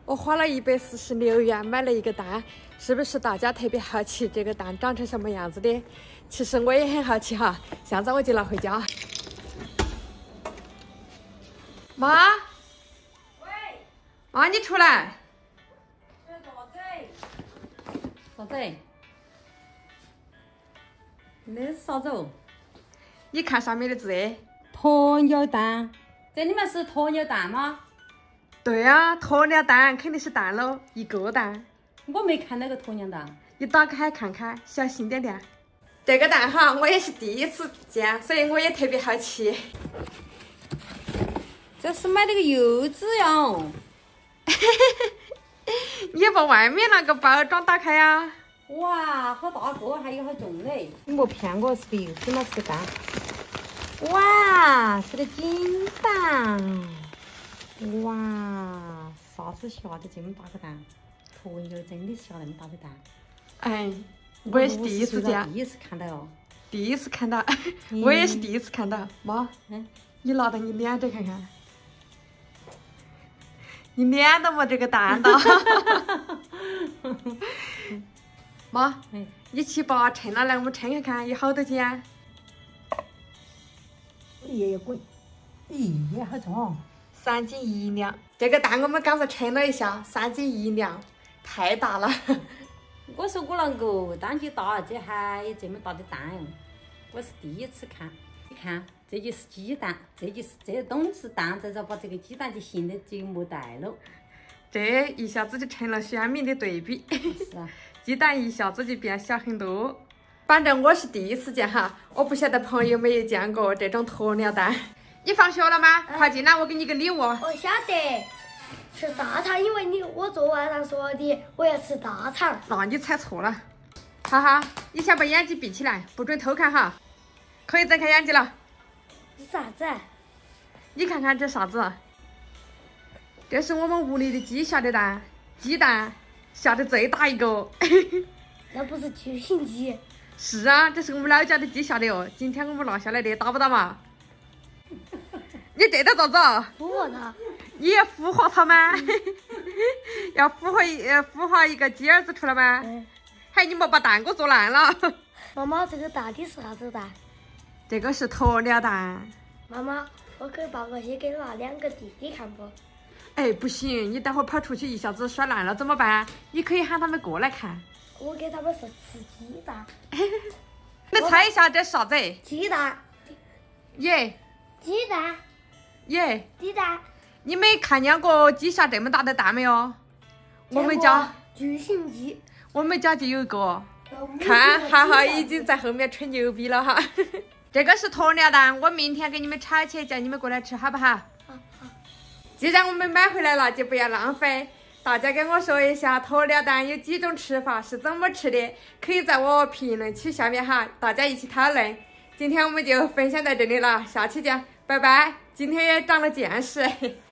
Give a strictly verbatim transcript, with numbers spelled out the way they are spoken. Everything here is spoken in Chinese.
我花了一百四十六元买了一个蛋，是不是大家特别好奇这个蛋长成什么样子的？其实我也很好奇哈，现在我就拿回家。妈， 喂， 妈你出来。 这啥子？啥子？那是啥子哦？ 你看上面的字。 鸵鸟蛋，这里面是鸵鸟蛋吗？ 对啊，鸵鸟蛋肯定是蛋喽，一个蛋。 我没看那个鸵鸟蛋。 你打开看看，小心点点。这个蛋哈，我也是第一次见，所以我也特别好奇。 这是买那个柚子哟。 你也把外面那个包装打开呀、啊。 哇，好大个，还有好重嘞！你莫骗我，是个柚子吗？是个蛋。哇，是个金蛋。哇，啥子下的这么大个蛋？鸵鸟真的下那么大的蛋？ 哎，我也是第一次见， 第一次看到哦。 第一次看到，我也是第一次看到。妈，嗯，你拿到你脸这看看，你脸都没这个蛋的。妈，你去把称了来，我们称看看有好多斤啊？ 爷爷滚！咦，好重哦！ 三斤一两。这个蛋我们刚才称了一下，三斤一两，太大了。 我说我那个蛋就大，这还有这么大的蛋哟！我是第一次看。你看，这就是鸡蛋，这就是这东是蛋，再着把这个鸡蛋就形的就没带了。 这一下子就成了鲜明的对比。 是啊。鸡蛋一下子就变小很多。反正我是第一次见哈，我不晓得朋友没有见过这种鸵鸟蛋。你放学了吗？快进来，我给你个礼物。 我晓得，吃大肠，因为你我昨晚上说的我要吃大肠。 那你猜错了。哈哈，你先把眼睛闭起来，不准偷看哈。可以睁开眼睛了。 啥子？ 你看看这啥子？这是我们屋里的鸡下的蛋，鸡蛋下的最大一个。 那不是巨型鸡？ 是啊，这是我们老家的鸡下的哦。今天我们拿下来的，打不打嘛？你对它咋子？ 孵化它？ 你也孵化它吗？嗯、要孵化一呃孵化一个鸡儿子出来吗？嗯。还你莫把蛋给我做烂了。 妈妈，这个到底是啥子蛋？ 这个是鸵鸟蛋。 妈妈，我可以抱过去给那两个弟弟看不？ 哎，不行，你待会儿跑出去一下子摔烂了怎么办？你可以喊他们过来看。 我给他们说吃鸡蛋。 你猜一下这是啥子？ 鸡蛋。 耶。 鸡蛋。 耶。 鸡蛋。 你没看见过鸡下这么大的蛋没有？我们家巨型鸡。 我们家就有一个。看，哈哈，已经在后面吹牛逼了哈。这个是鸵鸟蛋，我明天给你们炒起，叫你们过来吃，好不好？ 好好。 既然我们买回来了，就不要浪费。大家跟我说一下鸵鸟蛋有几种吃法，是怎么吃的？可以在我评论区下面哈，大家一起讨论。今天我们就分享到这里了，下期见，拜拜。今天也长了见识。